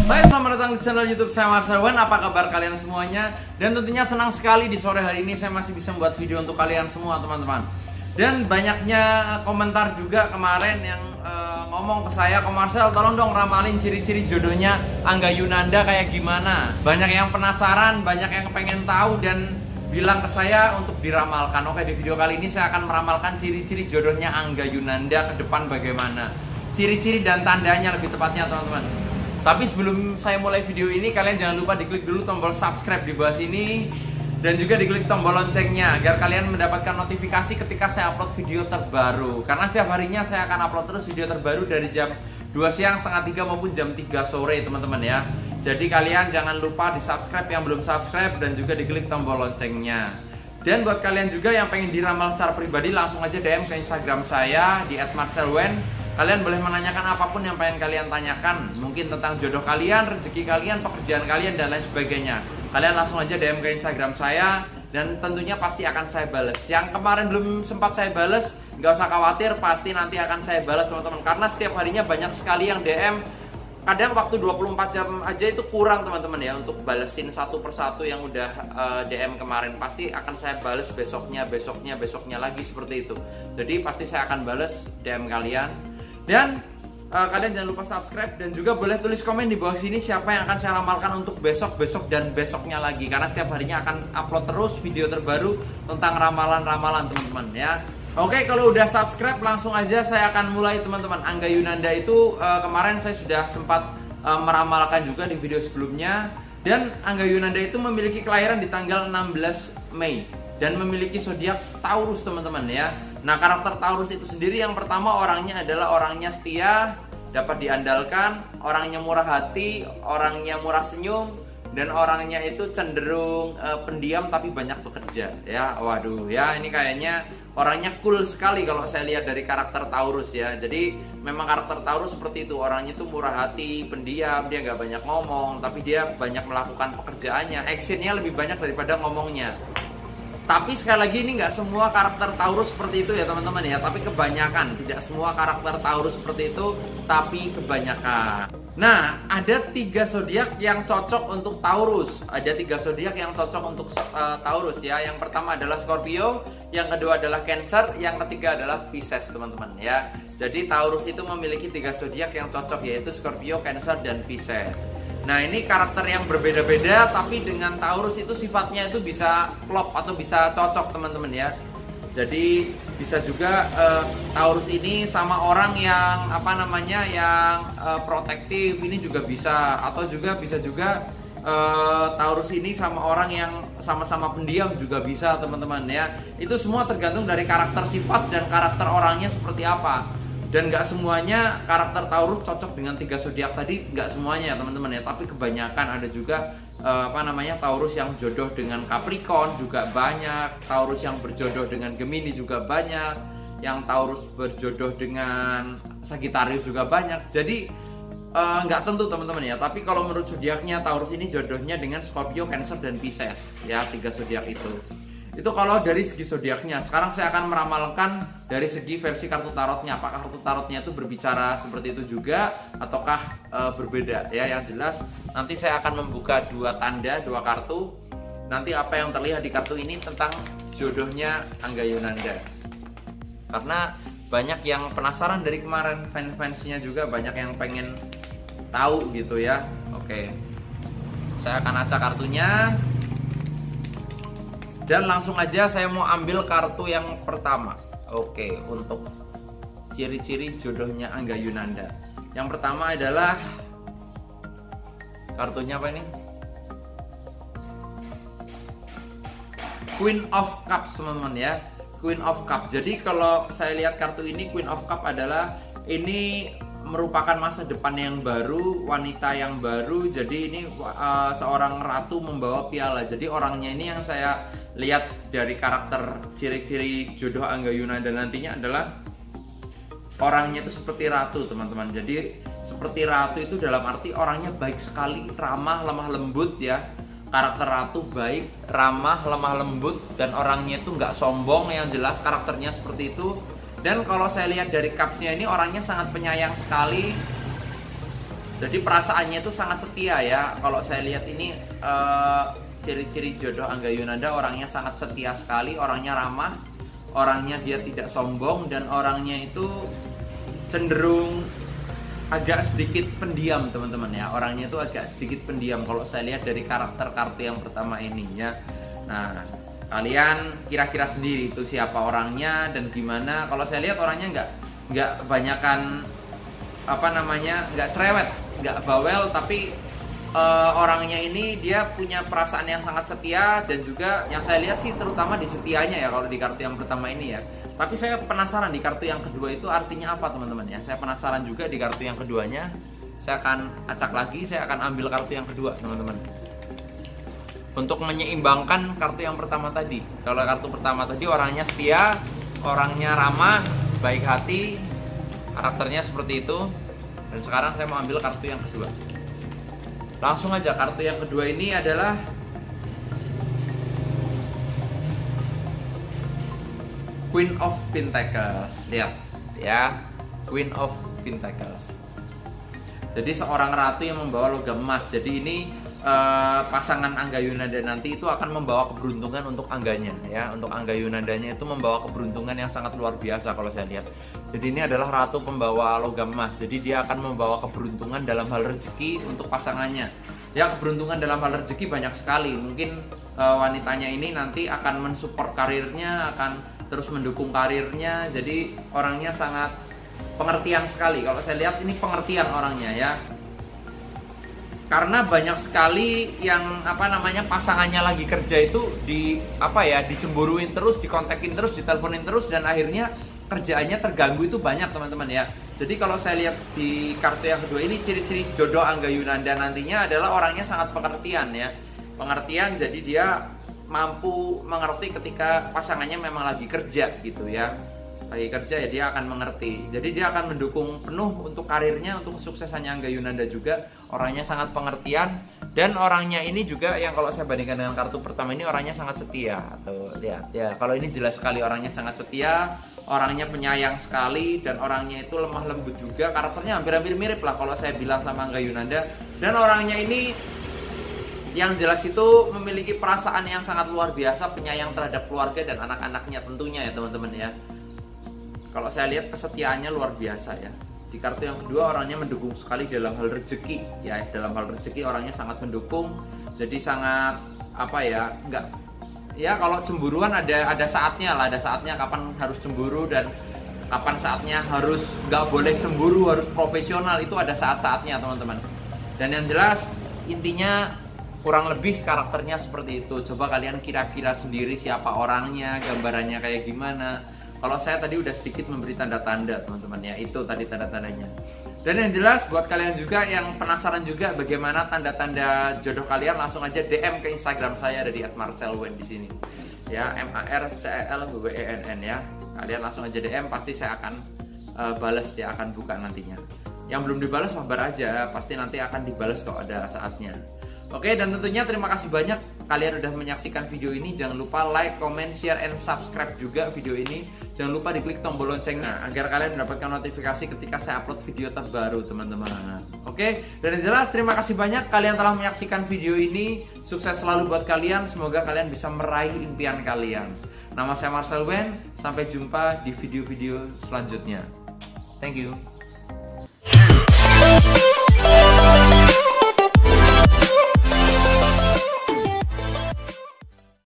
Hai, selamat datang di channel YouTube saya Marsawan. Apa kabar kalian semuanya? Dan tentunya senang sekali di sore hari ini saya masih bisa membuat video untuk kalian semua teman-teman. Dan banyaknya komentar juga kemarin yang ngomong ke saya, "Ko Marcel, tolong dong ramalin ciri-ciri jodohnya Angga Yunanda kayak gimana." Banyak yang penasaran, banyak yang pengen tahu dan bilang ke saya untuk diramalkan. Oke, di video kali ini saya akan meramalkan ciri-ciri jodohnya Angga Yunanda ke depan bagaimana. Ciri-ciri dan tandanya lebih tepatnya teman-teman. Tapi sebelum saya mulai video ini, kalian jangan lupa diklik dulu tombol subscribe di bawah sini dan juga diklik tombol loncengnya agar kalian mendapatkan notifikasi ketika saya upload video terbaru. Karena setiap harinya saya akan upload terus video terbaru dari jam 2 siang, setengah 3 maupun jam 3 sore teman-teman ya. Jadi kalian jangan lupa di subscribe yang belum subscribe dan juga diklik tombol loncengnya. Dan buat kalian juga yang pengen diramal secara pribadi, langsung aja DM ke Instagram saya di @marcelwen. Kalian boleh menanyakan apapun yang pengen kalian tanyakan, mungkin tentang jodoh kalian, rezeki kalian, pekerjaan kalian, dan lain sebagainya. Kalian langsung aja DM ke Instagram saya, dan tentunya pasti akan saya bales. Yang kemarin belum sempat saya bales, nggak usah khawatir, pasti nanti akan saya balas teman-teman. Karena setiap harinya banyak sekali yang DM. Kadang waktu 24 jam aja itu kurang teman-teman ya, untuk balesin satu persatu yang udah DM kemarin. Pasti akan saya bales besoknya lagi, seperti itu. Jadi pasti saya akan bales DM kalian. Dan kalian jangan lupa subscribe dan juga boleh tulis komen di bawah sini siapa yang akan saya ramalkan untuk besok dan besoknya lagi. Karena setiap harinya akan upload terus video terbaru tentang ramalan-ramalan teman-teman ya. Oke, kalau udah subscribe langsung aja saya akan mulai teman-teman. Angga Yunanda itu kemarin saya sudah sempat meramalkan juga di video sebelumnya. Dan Angga Yunanda itu memiliki kelahiran di tanggal 16 Mei dan memiliki zodiak Taurus teman-teman ya. Nah, karakter Taurus itu sendiri yang pertama orangnya adalah orangnya setia, dapat diandalkan, orangnya murah hati, orangnya murah senyum, dan orangnya itu cenderung pendiam tapi banyak bekerja ya. Waduh ya, ini kayaknya orangnya cool sekali kalau saya lihat dari karakter Taurus ya. Jadi memang karakter Taurus seperti itu, orangnya itu murah hati, pendiam, dia nggak banyak ngomong, tapi dia banyak melakukan pekerjaannya, actionnya lebih banyak daripada ngomongnya. Tapi sekali lagi ini nggak semua karakter Taurus seperti itu ya teman-teman ya. Tapi kebanyakan, tidak semua karakter Taurus seperti itu, tapi kebanyakan. Nah, ada 3 zodiak yang cocok untuk Taurus. Ada 3 zodiak yang cocok untuk Taurus ya. Yang pertama adalah Scorpio, yang kedua adalah Cancer, yang ketiga adalah Pisces teman-teman ya. Jadi Taurus itu memiliki 3 zodiak yang cocok, yaitu Scorpio, Cancer, dan Pisces. Nah, ini karakter yang berbeda-beda, tapi dengan Taurus itu sifatnya itu bisa klop atau bisa cocok teman-teman ya. Jadi bisa juga Taurus ini sama orang yang yang protektif, ini juga bisa. Atau juga bisa juga Taurus ini sama orang yang sama-sama pendiam juga bisa teman-teman ya. Itu semua tergantung dari karakter sifat dan karakter orangnya seperti apa. Dan nggak semuanya karakter Taurus cocok dengan 3 zodiak tadi, nggak semuanya ya teman-teman ya. Tapi kebanyakan ada juga Taurus yang jodoh dengan Capricorn juga banyak, Taurus yang berjodoh dengan Gemini juga banyak, yang Taurus berjodoh dengan Sagittarius juga banyak. Jadi nggak tentu teman-teman ya. Tapi kalau menurut zodiaknya Taurus ini jodohnya dengan Scorpio, Cancer, dan Pisces ya, 3 zodiak itu. Itu kalau dari segi zodiaknya. Sekarang saya akan meramalkan dari segi versi kartu tarotnya. Apakah kartu tarotnya itu berbicara seperti itu juga ataukah berbeda ya. Yang jelas nanti saya akan membuka 2 tanda, 2 kartu. Nanti apa yang terlihat di kartu ini tentang jodohnya Angga Yunanda. Karena banyak yang penasaran dari kemarin, fans-fansnya juga banyak yang pengen tahu gitu ya. Oke, saya akan acak kartunya. Dan langsung aja saya mau ambil kartu yang pertama. Oke, untuk ciri-ciri jodohnya Angga Yunanda. Yang pertama adalah kartunya apa ini? Queen of Cups teman-teman ya. Queen of Cups. Jadi kalau saya lihat kartu ini, Queen of Cups adalah ini merupakan masa depan yang baru, wanita yang baru. Jadi ini seorang ratu membawa piala. Jadi orangnya ini yang saya lihat dari karakter ciri-ciri jodoh Angga Yunanda nantinya adalah orangnya itu seperti ratu teman-teman. Jadi seperti ratu itu dalam arti orangnya baik sekali, ramah, lemah lembut ya. Karakter ratu baik, ramah, lemah lembut, dan orangnya itu nggak sombong, yang jelas karakternya seperti itu. Dan kalau saya lihat dari cupsnya ini orangnya sangat penyayang sekali, Jadi perasaannya itu sangat setia ya. Kalau saya lihat ini ciri-ciri jodoh Angga Yunanda, orangnya sangat setia sekali, orangnya ramah, orangnya dia tidak sombong, dan orangnya itu cenderung agak sedikit pendiam teman-teman ya. Orangnya itu agak sedikit pendiam kalau saya lihat dari karakter kartu yang pertama ini ya. Nah, kalian kira-kira sendiri itu siapa orangnya dan gimana. Kalau saya lihat orangnya nggak banyakan nggak cerewet, nggak bawel, tapi orangnya ini dia punya perasaan yang sangat setia, dan juga yang saya lihat sih terutama di setianya ya kalau di kartu yang pertama ini ya. Tapi saya penasaran di kartu yang kedua itu artinya apa teman-teman ya. Saya penasaran juga di kartu yang keduanya. Saya akan acak lagi, saya akan ambil kartu yang kedua teman-teman, untuk menyeimbangkan kartu yang pertama tadi. Kalau kartu pertama tadi orangnya setia, orangnya ramah, baik hati, karakternya seperti itu. Dan sekarang saya mau ambil kartu yang kedua. Langsung aja, kartu yang kedua ini adalah Queen of Pentacles. Lihat ya, Queen of Pentacles. Jadi seorang ratu yang membawa logam emas. Jadi ini pasangan Angga Yunanda nanti itu akan membawa keberuntungan untuk Angganya ya. Untuk Angga Yunandanya itu membawa keberuntungan yang sangat luar biasa kalau saya lihat. Jadi ini adalah ratu pembawa logam emas. Jadi dia akan membawa keberuntungan dalam hal rezeki untuk pasangannya. Ya, keberuntungan dalam hal rezeki banyak sekali. Mungkin wanitanya ini nanti akan mensupport karirnya, akan terus mendukung karirnya. Jadi orangnya sangat pengertian sekali. Kalau saya lihat ini pengertian orangnya ya. Karena banyak sekali yang pasangannya lagi kerja itu dicemburuin terus, dikontakin terus, diteleponin terus, dan akhirnya kerjaannya terganggu itu banyak teman-teman ya. Jadi kalau saya lihat di kartu yang kedua ini, ciri-ciri jodoh Angga Yunanda nantinya adalah orangnya sangat pengertian ya. Pengertian, jadi dia mampu mengerti ketika pasangannya memang lagi kerja gitu ya. Lagi kerja ya dia akan mengerti. Jadi dia akan mendukung penuh untuk karirnya, untuk kesuksesannya Angga Yunanda juga. Orangnya sangat pengertian, dan orangnya ini juga yang kalau saya bandingkan dengan kartu pertama ini orangnya sangat setia. Tuh lihat ya, kalau ini jelas sekali orangnya sangat setia, orangnya penyayang sekali, dan orangnya itu lemah lembut juga. Karakternya hampir-hampir mirip lah kalau saya bilang sama Angga Yunanda. Dan orangnya ini yang jelas itu memiliki perasaan yang sangat luar biasa, penyayang terhadap keluarga dan anak-anaknya tentunya ya teman-teman ya. Kalau saya lihat kesetiaannya luar biasa ya. Di kartu yang kedua orangnya mendukung sekali dalam hal rezeki ya. Dalam hal rezeki orangnya sangat mendukung. Jadi sangat kalau cemburuan ada saatnya lah, ada saatnya kapan harus cemburu dan kapan saatnya harus nggak boleh cemburu, harus profesional, itu ada saat-saatnya teman-teman. Dan yang jelas intinya kurang lebih karakternya seperti itu. Coba kalian kira-kira sendiri siapa orangnya, gambarannya kayak gimana. Kalau saya tadi udah sedikit memberi tanda-tanda teman-teman ya, itu tadi tanda-tandanya. Dan yang jelas buat kalian juga yang penasaran juga bagaimana tanda-tanda jodoh kalian, langsung aja DM ke Instagram saya, ada di @marcelwen di sini. Ya, MARCELWENN ya. Kalian langsung aja DM, pasti saya akan balas ya, akan buka nantinya. Yang belum dibalas sabar aja, pasti nanti akan dibalas kok ada saatnya. Oke, dan tentunya terima kasih banyak kalian udah menyaksikan video ini. Jangan lupa like, comment, share, and subscribe juga video ini. Jangan lupa diklik tombol loncengnya agar kalian mendapatkan notifikasi ketika saya upload video terbaru teman-teman. Oke, dan yang jelas terima kasih banyak kalian telah menyaksikan video ini. Sukses selalu buat kalian, semoga kalian bisa meraih impian kalian. Nama saya Marcel Wen, sampai jumpa di video-video selanjutnya. Thank you.